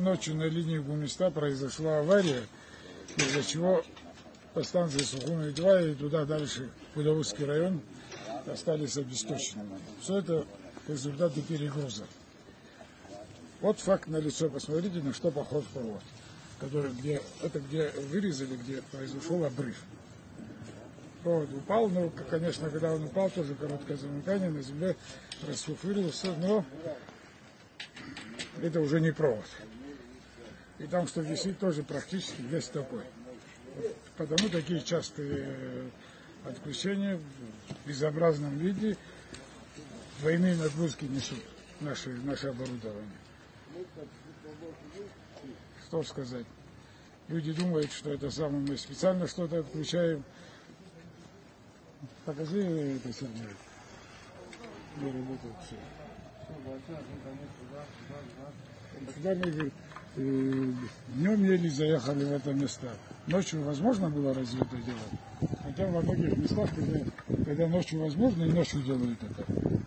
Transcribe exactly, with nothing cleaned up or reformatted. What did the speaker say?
ночью на линии Гумиста произошла авария, из-за чего по станции Сухуми-два и туда дальше, Кудовский район, остались обесточенными. Все это результаты перегруза. Вот факт налицо. Посмотрите, на что похож провод. Который, где, это где вырезали, где произошел обрыв. Провод упал, но, конечно, когда он упал, тоже короткое замыкание, на земле расфуфырился, но это уже не провод. И там, что висит, тоже практически весь такой. Вот потому такие частые отключения в безобразном виде, двойные нагрузки несут наше, наше оборудование. Что сказать? Люди думают, что это самое, мы специально что-то отключаем. Покажи это, Сергей. Не работает все. Сюда мы э, днем еле заехали в это место. Ночью возможно было разве это делать? Хотя во многих местах, когда, когда ночью возможно, и ночью делают это.